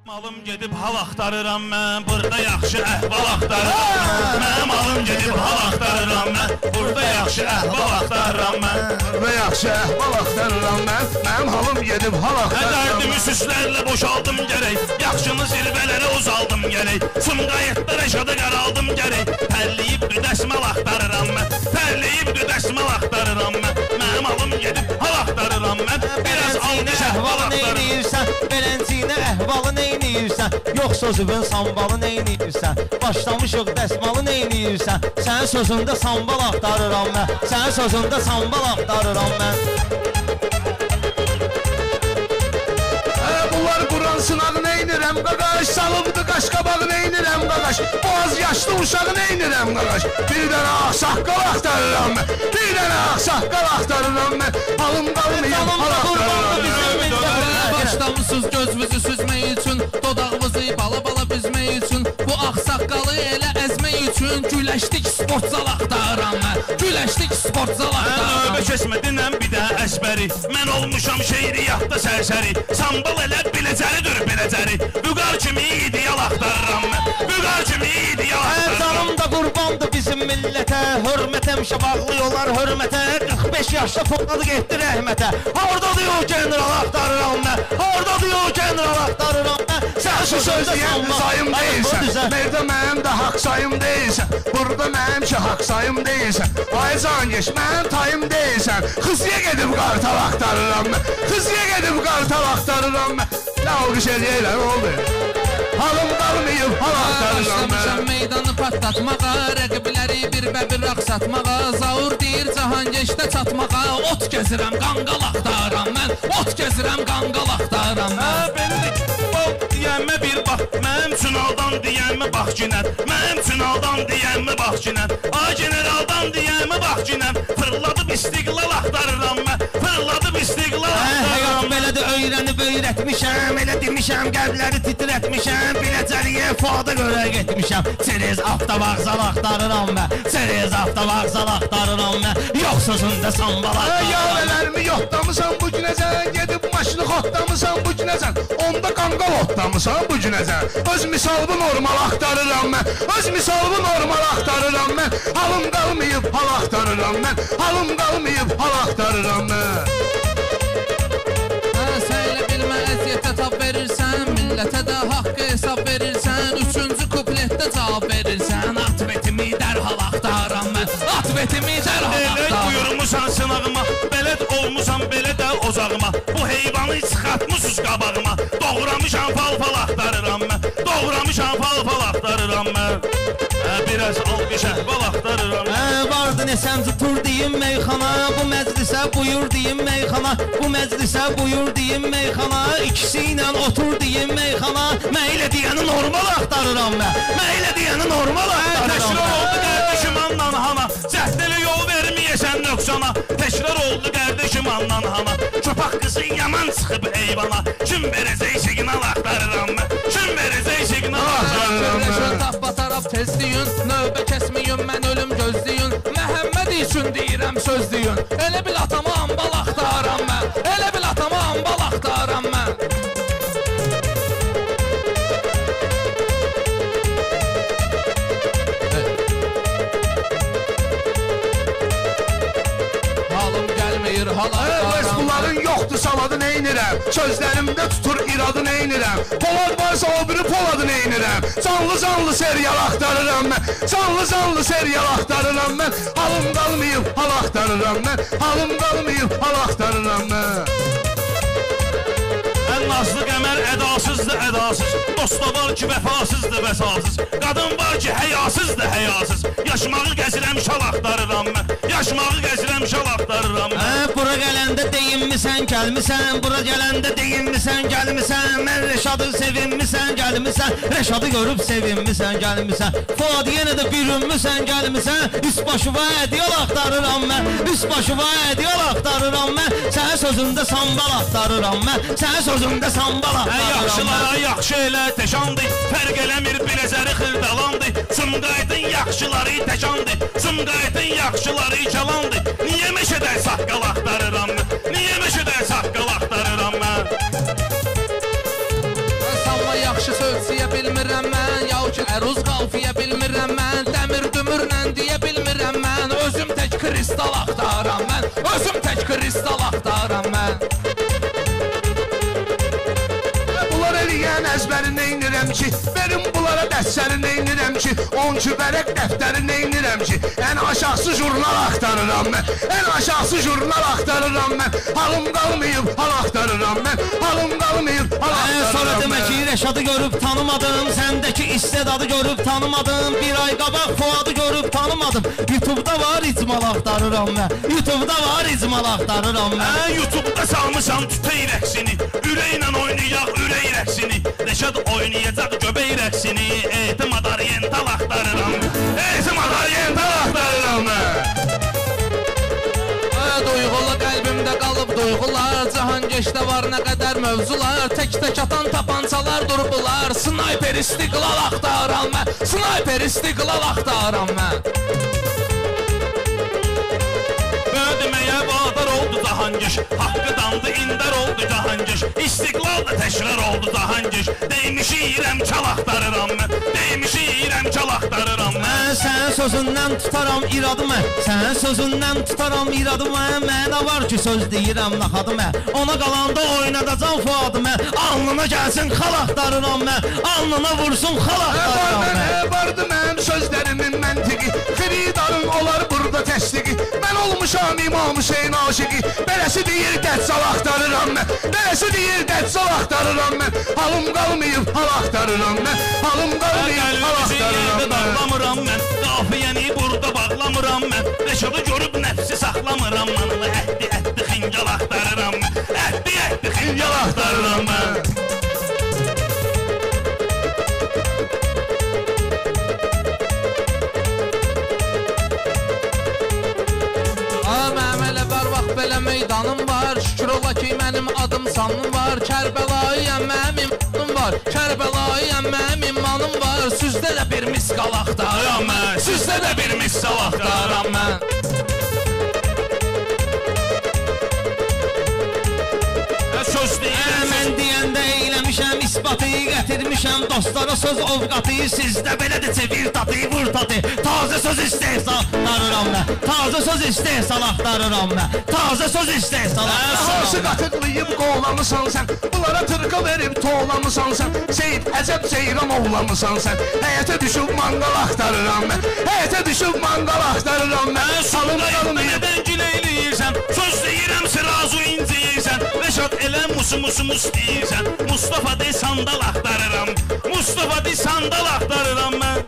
Malım gedib hal axtarıram mən, burada yaxşı əhval axtarıram. Mənim malım gedib hal axtarıram mən, burada yaxşı əhval axtarıram mən. Burada yaxşı əhval axtarıram mən, mənim halım gedib hal axtarıram. Dərdimi süslərlə boşaldım gərək, yaxşını zirvələrə uzaldım gərək. Sumqayıtda rəşadı qaraldım gərək, tərliyib düdəsməl axtarıram mən, tərliyib düdəsməl axtarıram mən. Mənim halım gedib hal axtarıram mən, biraz alqış əhval axtarıram. Belənciyinə əhvalı neyniyirsən? Yox sözümün sambalı neyniyirsən? Başlamışıq dəsmalı neyniyirsən? Sənin sözündə sambal axtarıram mən, sənin sözündə sambal axtarıram mən. Bunlar Quran sınağı neynirəm qaqaş, salıbdı qaşqabağı neynirəm qaqaş, boğaz yaşlı uşağı neynirəm qaqaş. Bir dənə ağsaqqal axtarıram mən, bir dənə ağsaqqal axtarıram mən, halım qalmayım, hal axtarıram mən. Başlamışsınız gözünüzü süzmək üçün, dodağınızı bala-bala büzmək üçün, bu ağsaqqalı elə əzmək üçün güləşdik sportzal axtarıram mən, güləşdik sportzal axtarıram. Növbə kesmədinəm bir də əsbəri, mən olmuşam şeiriyyatda sərsəri, sambal elə biləcəridir biləcəri, vüqar kimi ideal axtarıram mən, vüqar kimi ideal axtarıram. Canım da qurbandı bizim millətə, hörmət həmişə bağlıyorlar hörmətə, 45 yaşda topladı getdi rəhmətə, orada diyor general axtarıram mən, orada diyor general axtarıram mən. Sən şu söz deyən sayım deyilsən, merdə mənim də haqq sayım deyilsən, burada mənim ki haqq sayım deyilsən, ay can geç mənim tayım deyilsən, xızıya gedib qartal axtarıram mən, xızıya gedib qartal axtarıram mən. Nə olqış eləyəylə, nə oldu? Halım qalmayıb, hal axtarıram mən. Başlamışam meydanı patlatmağa, rəqibləri bir-bə-bir raqsatmağa, zaur deyir Cahangeşdə çatmağa, ot gəzirəm, qanqal axtarıram mən, ot gəzirəm, qanqal axtarıram mən. Bendik bol deyəmmə bir bax, mənim Çınaldan deyəmmə bax günən, mənim Çınaldan deyəmmə bax günən, ay generaldan deyəmmə bax günən, fırladıb istiqlal axtarıram mən, fırladıb istiqlal axtarıram mən. Həyat belədir öyrənib öyrətmişəm, elə demişəm qəlbləri titrətmişəm, biləcəliyə fuada görə getmişəm, çerez avtovağzal axtarıram mən, çerez avtovağzal axtarıram mən, yox sözündə sambal axtarıram. Yalələrimi yoxdamısan bu günəcən, gedib maşını xotdamısan bu günəcən, onda qanqal otdamısan bu günəcən, öz misalımı normal axtarıram mən, öz misalımı normal axtarıram mən, halım qalmayıb, hal axtarıram mən, halım qalmayıb, hal axtarıram mən. Sən elə bilmə əziyyətə tab verirsən, millətə də haqqı hesab verirsən, üçüncü kupletdə cavab verirsən, atvetimi dərhal axtarıram mən, atvetimi dərhal Elə axtarıram. buyurmusan sınağıma, belət olmusan belə də ocağıma, bu heyvanı çıxartmışsız qabağıma, doğramışam fal-fal axtarıram mən, doğramışam fal-fal axtarıram mən, biraz alqış əhval axtarıram mən. Vardı nesəmci tur deyim meyxana, bu məclisə buyur deyim meyxana, bu məclisə buyur deyim meyxana, ikisi ilə otur deyim meyxana, məylə deyəni normal axtarıram mən, məylə deyəni normal axtarıram mən. Təkrar oldu qardeşim andan hana, cəhdəli yol verməyəsən nöqsana, təkrar oldu qardeşim andan hana, köpək qızı yaman çıxıb eyvana, kim verəcək siqnal axtarıram mən, kim verəcək siqnal axtarıram mən. Tapba taraf tezliyin, növbə kəsməyin, mən ölüm gözləyin, Məhəmməd üçün deyirəm sözləyin, elə bil atama ambal axtarıram mən, elə bil atama ambal axtarıram mən. Halım gəlməyir, hal axtarıram. Bunların yoxdur savadı neynirəm, sözlərimdə tutur iradı neynirəm, polad varsa o biri poladı neynirəm, canlı serial axtarıram mən, canlı serial axtarıram mən, halım qalmayıb, hal axtarıram mən, halım qalmayıb, hal axtarıram mən. Ən nazlı qəmər ədasızdır ədasız, dost da var ki vəfasızdır vəsasız, qadın var ki həyasızdır həyasız, yaşmağı gəzirəm şal axtarıram mən, yaşmağı gəzirəm şal axtarıram mən. Bura gələndə deyinmisən, gəlmisən, bura gələndə deyinmisən, gəlmisən, mən Rəşadı sevinmisən, gəlmisən, Rəşadı görüb sevinmisən, gəlmisən, Fuad yenə də bürünmüsən, gəlmisən, üst başıva ədiyal axtarıram mən, üst başıva ədiyal axtarıram mən, sənin sözündə sambal axtarıram mən, sənin sözündə sambal axtarıram mən. Yaxşılara yaxşı elə təşandı, fərq eləmir biləcəri xırdalandı, Sumqayıtın yaxşıları təşandı, Sumqayıtın yaxşıları calandı, niyə meşədə saqqal axtarıram mən, niyə meşədə saqqal axtarıram mən. Sanma yaxşı ölçüyə bilmirəm mən, yav ki əruz qalfiyə bilmirəm mən, dəmir dümürlə deyə bilmirəm mən, özüm tək kristal axtaram mən, özüm tək kristal axtaram mən. Bunlar eləyən əzbəri neynirəm ki, verin bunlara dəstəri neynirəm ki, 12 vərəq dəftəri neynirəm ki, ən aşağısı jurnal axtarıram mən, ən aşağısı jurnal axtarıram mən, halım qalmayıb hal axtarıram mən, halım qalmayıb hal axtarıram mən. Sonra demək ki, Rəşadı görüb tanımadım, səndəki istedadı görüb tanımadım, bir ay qabaq Fuadı görüb tanımadım, YouTube'da var icmal axtarıram mən, YouTube'da var icmal axtarıram mən. YouTube'da salmışam tütey rəqsini, ürəklə oynayaq ürək rəqsini, Rəşad oynayacaq göbək rəqsini, etimad oriental axtarıram, etimad oriental axtarıram mən. Duyğulu qəlbimdə qalıb duyğular, Cahangeşdə var nə qədər mövzular, tək-tək atan tapancalar durublar, snayper istiqlal axtaram mən, snayper istiqlal axtaram mən. Bödüməyə vadar oldu Cahangeş, haqqı dandı indar oldu Cahangeş, istiqlal da təkrar oldu Cahangeş, deymişirəm çal axtarıram mən, deymişirəm çal axtarıram mən. Mən sənin sözündən tutaram iradımı, sənin sözündən tutaram iradımı, mənə var ki söz deyirəm naxadımı, ona qalanda oynadacam Fuadımı, alnına gəlsin xal axtarıram mən, alnına vursun xal axtarıram mən. Vardı mənim sözlərimin məntiqi, xiridarın olar burada təsdiqi, mən olmuşam İmam Hüseyin aşiqi, beləsi deyir dəccal axtarıram mən, beləsi deyir dəccal axtarıram mən, halım qalmayıb hal axtarıram mən, halım qalmayıb hal axtarıram mən. Bağlamıram mən, qafiyəni burada bağlamıram mən, Rəşadı görüb nəfsi saxlamıram mən, əhdi xincal axtarıram mən, əhdi xincal axtarıram mən. Mənim elə var vaxt belə meydanım var, şükür ola ki mənim adım sanım var, Kərbəlayıyəm mənim imanım var, Kərbəlayıyəm mənim imanım var, süzdə də bir miskal axtaram mən, süzdə də bir miskal axtaram mən. Söz deyirəm, Mən deyəndə eyləmişəm isbatı, gətirmişəm dostlara söz ovqatı, sizdə belədir çevir tatı, vur tatı, taze söz istehsal axtarıram mən, taze söz istehsal axtarıram mən, taze söz istehsal Hansı axtarıram mən. qatıqlayıb qoğlamısan sən, bunlara tırqa verib toğlamısan sən, Seyid Əcəb Ceyran oğlamısan sən, həyətə düşüb manqal axtarıram mən, həyətə düşüb manqal axtarıram mən, salım qalmayıb. nədən gileyləyirsən, söz deyirəm sırazu inciyirsən, Rəşad elə musu istəyirsən, Mustafa de sandal axtarıram, Mustafa de sandal axtarıram mən.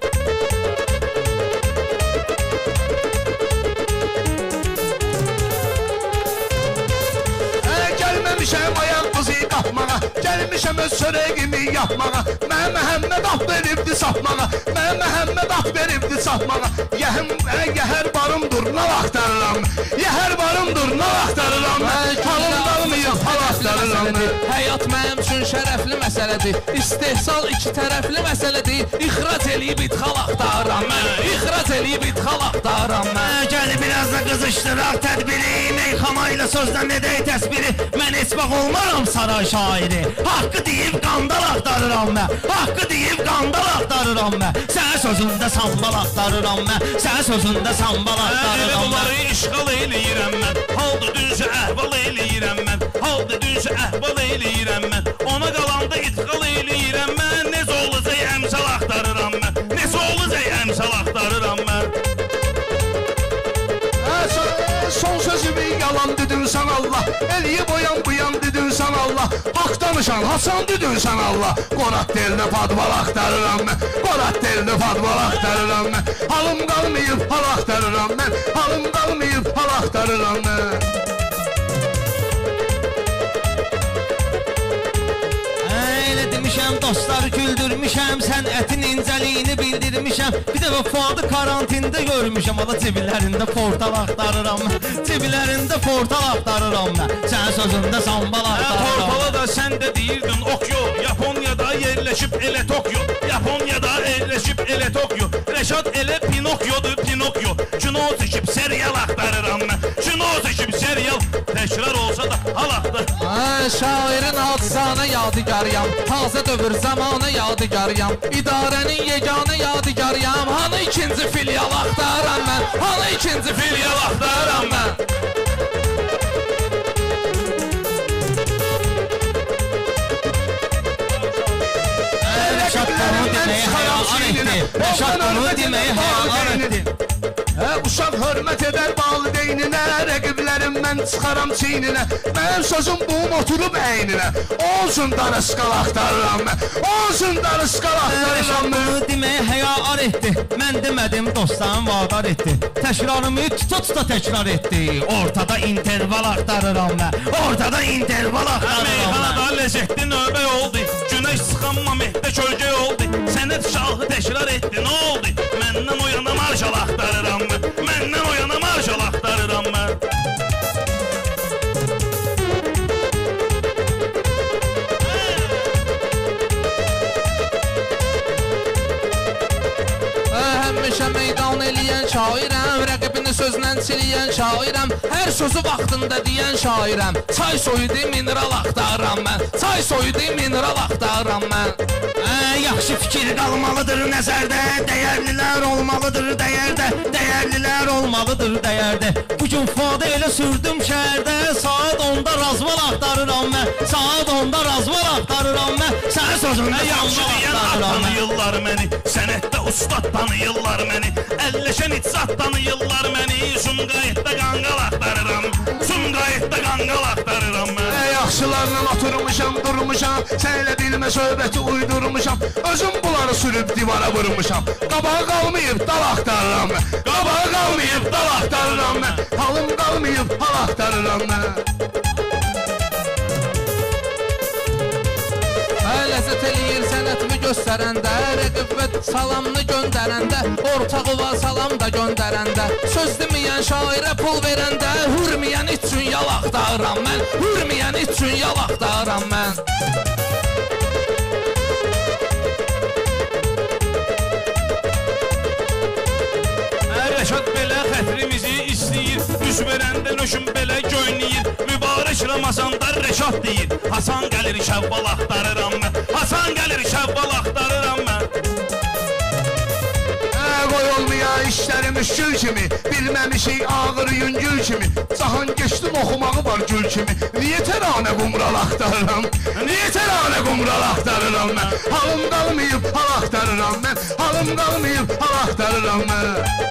Gəlməmişəm ayaq qızı qapmağa, gəlmişəm öz çörəyimi yapmağa, mən Məhəmməd at veribdi satmağa, mən Məhəmməd at veribdi satmağa, yəhər barımdır nal axtarıram, yəhər barımdır nal axtarıram, halım qalmayıb hal axtarıram. Həyat mənim üçün şərəfli məsələdir, istehsal iki tərəfli məsələdir, ixrac eləyib idxal axtaram mən, ixrac eləyib idxal axtaram mən. Gəl biraz da qızışdıraq tədbiri, meyxana ilə sözdən edək təsbiri, mən heç bax olmaram saray şairi, haqqı deyib qandal axtarıram mən, haqqı deyib qandal axtarıram mən, sənin sözündə sambal axtarıram mən, sənin sözündə sambal Elə axtarıram mən. bunları işğal eləyirəm mən, halda dünsə əhval eləyirəm mən, halda dünsə əhval eləyirəm mən, ona qalanda idxal eləyirəm mən, necə olacaq əmsal axtarıram mən, necə olacaq əmsal axtarıram mən. Son sözümü yalan dedin sən Allah, eləyib oyan bu yan dedin sən Allah, haqq danışan Hasan dedin sən Allah, Qorat delinə padval axtarıram mən, Qorat delinə padval axtarıram mən, halım qalmayıb hal axtarıram mən, halım qalmayıb hal axtarıram mən. Elə demişəm dostları güldürmüşəm, sənətin incəliyini bildirmişəm, bir dəfə Fuadı karantində görmüşəm, o da cibilərində portal axtarıram mən, cibilərində portal axtarıram mən, sənin sözündə sambal axtarıram. Portala da sən də deyirdin Okyo, Yaponiyada yerləşib elə Tokyo, Yaponiyada yerləşib elə Tokyo, Rəşad elə Pinokyodur Pinokyo, kino çəkib serial axtarıram mən, kino çəkib serial, təkrar olsa da hal axtar. Şairin hadisana yadigarıyam, taze dövür zamana yadigarıyam, İdarenin yegane yadigarıyam. Hanı ikinci filial axtaram mən, hanı ikinci filial axtaram mən. Rəşad onu deməyə həyalar etdi. Rəşad onu deməyə həyalar etdi. Uşaq hörmət edər valideyninə, rəqiblərimdən çıxaram çiyninə. Mənim sözüm buğum oturub əyninə, olsun darısqal axtarıram mən, olsun darısqal axtarıram Rəşad mən. onu deməyə həyalar etdi. Mən demədim, dostlarım vadar etdi. Təkrarımı tuta təkrar etdi. Ortada interval axtarıram mən, ortada interval axtarıram mən. Meyxanada ləzzətli növbə oldu, günəş sıxanma mehdə kölgə oldu. Sənət şahı təkrar etdi, nə oldu? Məndən o yana marşal axtarıram mən, məndən o yana marşal axtarıram mən. Həmişə meydan eləyən şairəm, rəqibini sözlə siləyən şairəm, hər sözü vaxtında deyən şairəm. Çay soyudu mineral axtarıram mən, çay soyudu mineral axtarıram mən. Yaxşı fikir qalmalıdır nəzərdə, dəyərlilər olmalıdır dəyərdə, dəyərlilər olmalıdır dəyərdə. Bugün fadə elə sürdüm şəhərdə, saat 10-da razval axtarıram mən, saat 10-da razval axtarıram mən. Sənin sözündə Yaxşı deyən at tanıyırlar məni, sənətdə ustad tanıyırlar məni, əlləşən icat tanıyırlar məni. Sumqayıtda qanqal axtarıram, Sumqayıtda qanqal axtarıram mən. Yaxşılarla oturmuşam, durmuşam, sənlə bilmə söhbəti uydurmuşam. Özüm bunları sürüb divara vurmuşam, qabağa qalmayıb dal axtarıram mən, qabağa qalmayıb dal axtarıram mən, halım qalmayıb hal axtarıram mən. Ləzzət eləyir sənətimi göstərəndə, rəqibət salamını göndərəndə, ortağıva salam da göndərəndə, söz deməyən şairə pul verəndə, hürməyən üçün yal axtarıram mən, hürməyən üçün yal axtarıram mən. Rəşad belə xətrimizi istəyir, üz verəndə nöşüm belə göynəyir. Mübarək Ramazanda Rəşad deyir, Hasan gəlir şəvval axtarıram mən, Hasan gəlir şəvval axtarıram mən. Qoy olmaya işlərimiz gül kimi, bilməmişik ağır yüngül kimi. Cahan geçdim oxumağı var gül kimi, niyə təranə qumral axtarıram, niyə təranə qumral axtarıram mən. Halım qalmayıb hal axtarıram mən, halım qalmayıb hal axtarıram mən.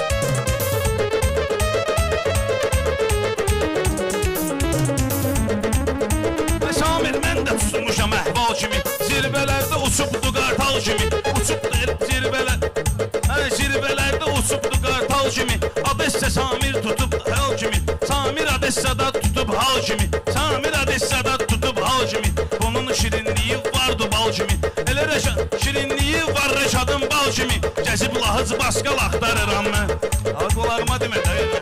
Samir mən də tutmuşam əhval kimi, zirvələrdə uçubdu qartal kimi, uçubdu zirvələr, zirvələrdə uçubdu qartal kimi. Adessa Samir tutub hal kimi, Samir Adessada tutub hal kimi, Samir Adessada tutub hal kimi. Bunun şirinliyi vardı bal kimi, elə Rəşad şirinliyi var Rəşadın bal kimi. Gəzib lahıc başqal axtarıram mən, qulağıma demə dəyir.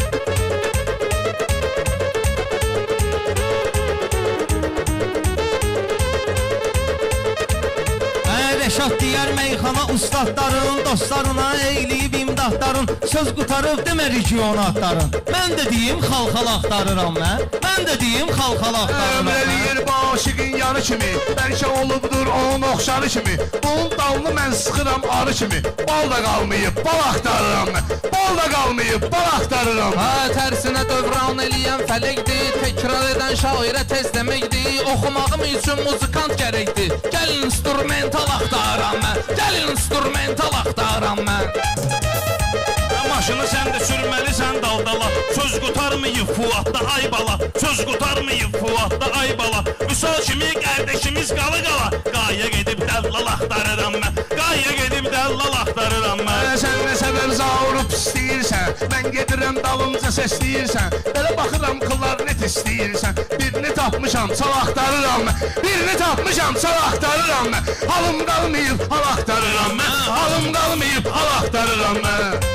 Rəşad deyər meyxana ustadların, dostlarına eyliyib imdadların, söz qutarıb demə regionatların. Mən də deyim xalxal axtarıram mən, mən də deyim xalxal axtarıram mən. Eləyir aşiqin yarı kimi, bəlkə olubdur onun oxşarı kimi. Bunun dalını mən sıxıram arı kimi, bal da qalmayıb bal axtarıram mən, bal da qalmayıb bal axtarıram. Tərsinə dövran eləyən fələkdir, təkrar edən şairə tez deməkdir, oxumağım üçün muzikant gərəkdir. Gəlin instrumental axtarıram mən, gəlin instrumental axtarıram mən. Maşını sən də sürməlisən daldala, söz qutarmayıb Fuadda ay bala, söz qutarmayıb Fuadda ay bala. Müsal kimi qardeşimiz qala qala, qaya gedib dəllal axtarıram mən, qaya gedib dəllal axtarıram mən. Sən nə səbəb zavurup istəyirsən, mən gedirəm dalımca səsləyirsən, belə baxıram klarnet istəyirsən. Birini tapmışam, çal axtarıram mən, birini tapmışam, çal axtarıram mən. Halım qalmayıb, hal axtarıram mən, halım qalmayıb, hal axtarıram mən.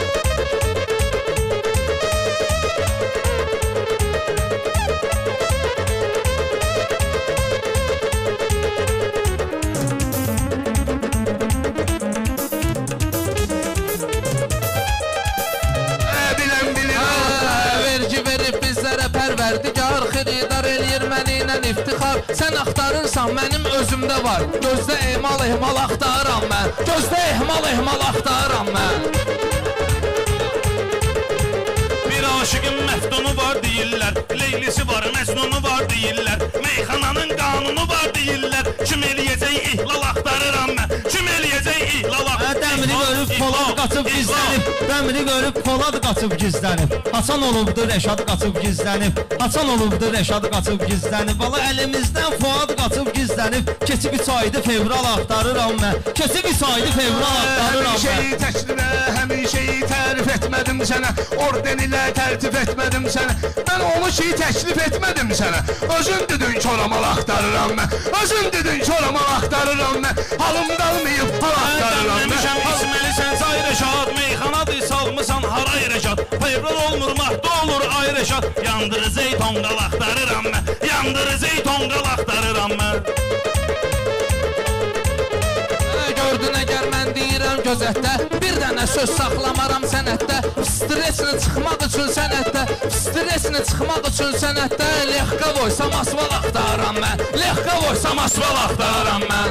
Vergi verib bizlərə pərverdigar, xiridar eləyir məni ilə iftixar. Sən axtarırsan, mənim özümdə var. Gözdə ehmal axtarıram mən. Gözdə ehmal axtarıram mən. Bir aşıqın məftunu var deyirlər, Leylisi var, Məcnunu var deyirlər, Meyxananın qanunu var deyirlər. Kim eləyəcək ihlal axtarıram mən, kim eləyəcək ihlal axtarıram. Dəmiri görüb Polad qaçıb gizlənib, Dəmiri görüb Polad qaçıb gizlənib. Haçan olubdu Rəşad qaçıb gizlənib, Haçan olubdu Rəşad qaçıb gizlənib. Valla əlimizdən Fuad qaçıb gizlənib. Keçib 3 aydı fevral axtarıram mən, keçib 3 aydı fevral axtarıram mən. Həmin şeyi təklifə, həmin şeyi tərif etmədim sənə, orden ilə tərtib etmədim sənə. Mən onu şeyi təklif etmədim sənə. Özün dedin çoramal axtarıram mən, özün dedin çoramal axtarıram mən. Halım qalmayıb hal axtarıram mən. Dəmləmişəm İsməlisən Say Rəşad, Meyxanadır salmısan haray Rəşad. Fevral olmur mahda olur ay Rəşad. Yandırıcı tonqal axtarıram mən, yandırıcı tonqal axtarıram mən. Gördün əgər mən deyirəm gözətdə, bir dənə söz saxlamaram sənətdə. Stresini çıxmaq üçün sənətdə, stresini çıxmaq üçün sənətdə. Lehqavoy samasval axtarıram mən, Lehqavoy samasval axtarıram mən.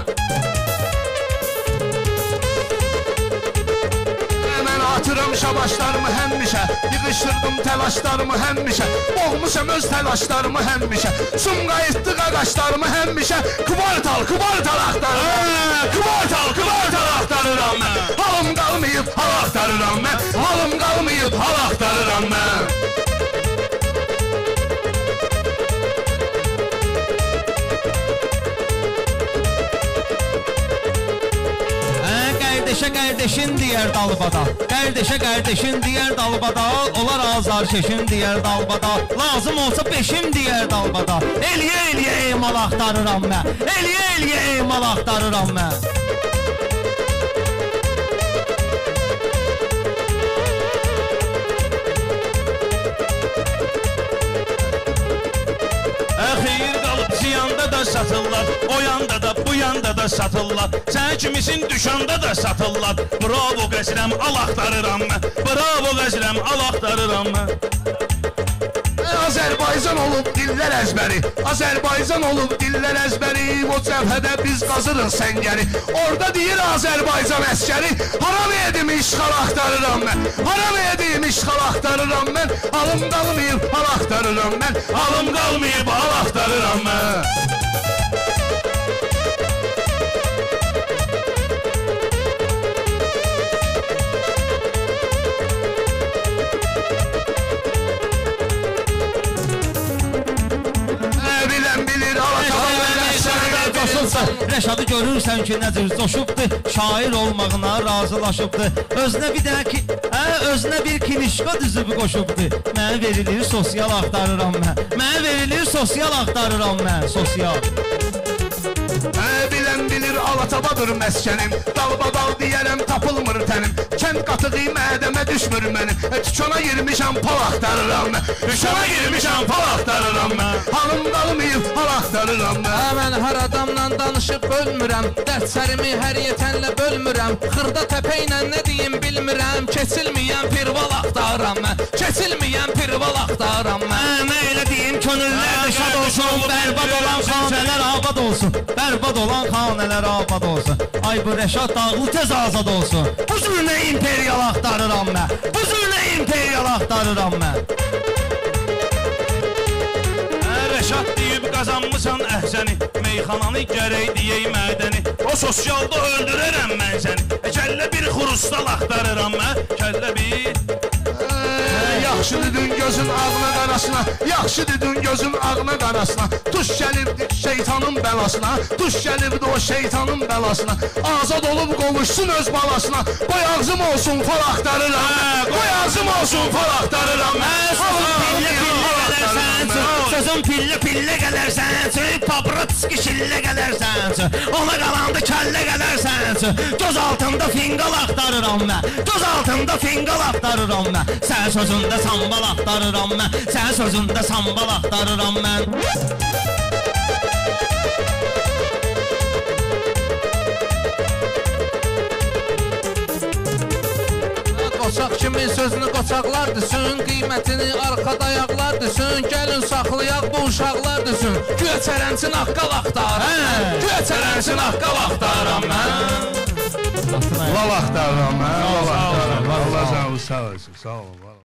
Mən atıram şabaşlarımı həmişə, yığışdırdım təlaşlarımı həmişə, boğmuşam öz təlaşlarımı həmişə, Sumqayıtdı qaqaşlarımı həmişə, kvartal axtarıram, kvartal axtarıram mən. Halım qalmayıb hal axtarıram mən, halım qalmayıb hal axtarıram mən. Qardeşə qardeşin deyər dalbada, qardeşə qardeşin deyər dalbada, olar azar keşin deyər dalbada, lazım olsa beşim deyər dalbada. Eləyə eləyə eymal axtarıram mən, eləyə eləyə eymal axtarıram mən. Xeyir qalıb ziyanda da satırlar, o yanda da bu yanda da satırlar. Sən kimisin düşanda da satırlar. Bravo qəzrəm al axtarıram mən, bravo qəzrəm al axtarıram mən. Azərbaycan olub dillər əzbəri, Azərbaycan olub dillər əzbəri, o cəbhədə biz qazırıq səngəri. Orada deyir Azərbaycan əskəri, haram edim işğal axtarıram mən, haram edim işğal axtarıram mən. Halım qalmayıb hal axtarıram mən, halım qalmayıb hal axtarıram mən. Rəşadı görürsən ki, necə coşubdur, şair olmağına razılaşıbdır. Özünə bir dənə ki, özünə bir kinişqa düzüb qoşubdur. Mənə verilir sosial axtarıram mən, mənə verilir sosial axtarıram mən, sosial. Bilən bilir Alatabadır məskənim, dalbadal deyərəm tapılmır tənim, kənd qatığı mədəmə düşmür mənim, tükana girmişəm pal axtarıram mən, tükana girmişəm pal axtarıram mən, halım qalmayıb hal axtarıram mən. Mən hər adamla danışıb bölmürəm, dərslərimi hər yetənlə bölmürəm, xırda təpə ilə nə deyim bilmirəm, keçilməyən pirval axtarıram mən, keçilməyən pirval axtarıram mən. Mən elə deyim könüllər şad olsun, bərbad olan xanələr abad olsun, bərbad olan xanələr abad olsun. Ay bu Rəşad Dağlı tez azad olsun. Bu zürnə imperial axtarıram mən, bu zürnə imperial axtarıram mən. Rəşad deyib qazanmısan əhsəni, meyxananı gərək deyək mədəni. O sosialda öldürərəm mən səni, kəllə bir xurustal axtarıram mən, kəllə bir. Yaxşı dedin gözün ağına qarasına, yaxşı dedin gözün ağına qarasına, tuş gəlibdi şeytanın bəlasına, tuş gəlibdi o şeytanın bəlasına, azad olub qovuşsun öz balasına, qoy ağzım olsun fal axtarıram mən, qoy ağzım olsun fal axtarıram mən. Sözün pillə pillə gələrsən, Pabratski şillə gələrsən, ona qalandı kəllə gələrsən, göz altında finqal axtarıram mən, göz altında finqal axtarıram mən, sən sözündə sambal axtarıram mən, sən sözündə sambal axtarıram mən. uşaq kimi sözünü qoçaqlar desin, qiymətini arxa dayaqlar desin, gəlin saxlayaq bu uşaqlar desin. Güya çərənçin haqqal axtarım mən, güya çərənçin haqqal axtarım mən. Lal axtarıram mən, lal axtarıram. Allah sağ olsun, sağ olsun.